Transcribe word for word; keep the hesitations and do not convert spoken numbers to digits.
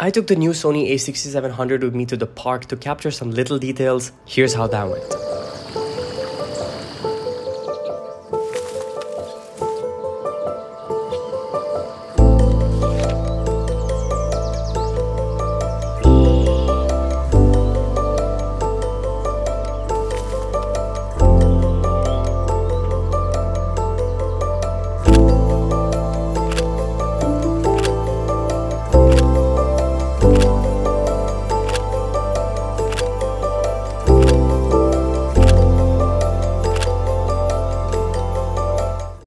I took the new Sony A sixty-seven hundred with me to the park to capture some little details. Here's how that went.